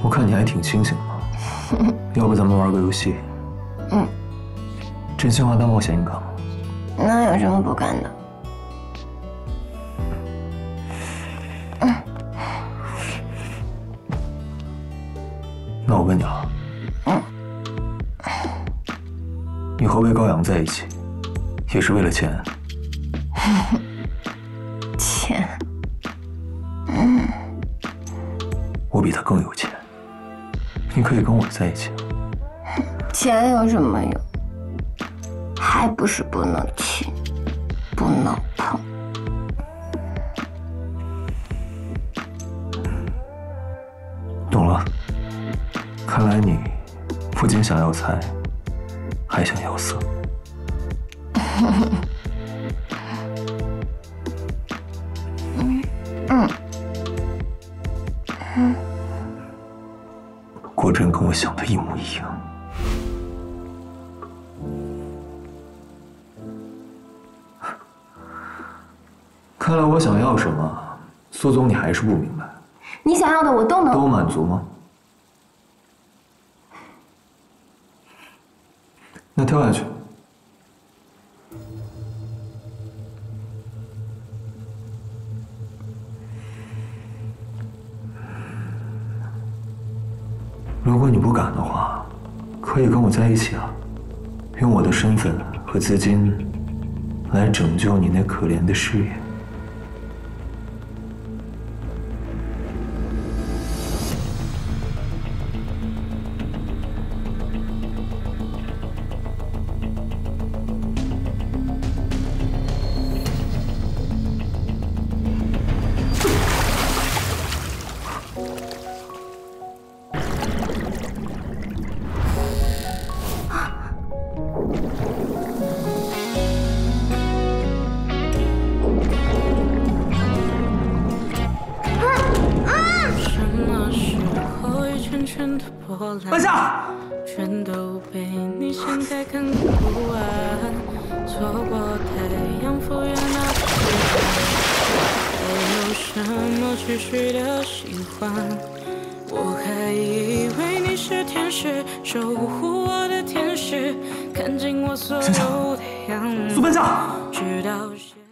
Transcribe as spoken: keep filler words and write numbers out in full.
我看你还挺清醒的，要不咱们玩个游戏？ 嗯。 真心话大冒险，你敢吗？ 那有什么不敢的？嗯。 那我问你啊， 嗯， 你和魏高阳在一起，也是为了钱？ 钱。嗯。 我比他更有钱，你可以跟我在一起。 钱有什么用？还不是不能亲，不能碰。 懂了，看来你不仅想要财，还想要色。 嗯嗯嗯， 果真跟我想的一模一样。看来我想要什么，苏总你还是不明白。 你想要的我都能。 都满足吗？那跳下去。如果你不敢的话，可以跟我在一起啊，用我的身份和资金来拯救你那可怜的事业。 慢下！ 全都被你掀开，看个不完。错过太阳复原那时光，还有什么持续的喜欢？我还以为你是天使，守护我的天使，看尽我所有的样子。 苏半夏。 直到。